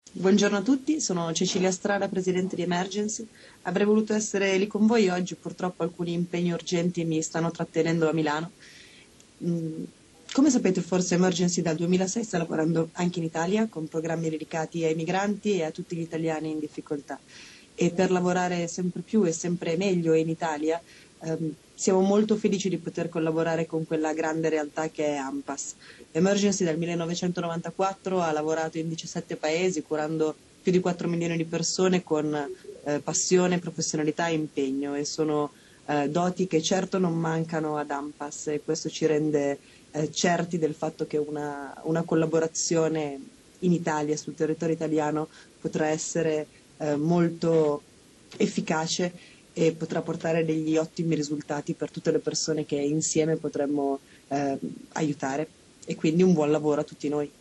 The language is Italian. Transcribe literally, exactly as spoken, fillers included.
Buongiorno a tutti, sono Cecilia Strada, presidente di Emergency. Avrei voluto essere lì con voi oggi, purtroppo alcuni impegni urgenti mi stanno trattenendo a Milano. Mm, Come sapete forse Emergency dal duemilasei sta lavorando anche in Italia con programmi dedicati ai migranti e a tutti gli italiani in difficoltà. E per lavorare sempre più e sempre meglio in Italia, ehm, siamo molto felici di poter collaborare con quella grande realtà che è ANPAS. Emergency dal millenovecentonovantaquattro ha lavorato in diciassette paesi, curando più di quattro milioni di persone con eh, passione, professionalità e impegno, e sono eh, doti che certo non mancano ad ANPAS, e questo ci rende eh, certi del fatto che una, una collaborazione in Italia, sul territorio italiano, potrà essere eh, molto efficace e potrà portare degli ottimi risultati per tutte le persone che insieme potremmo eh, aiutare. E quindi un buon lavoro a tutti noi.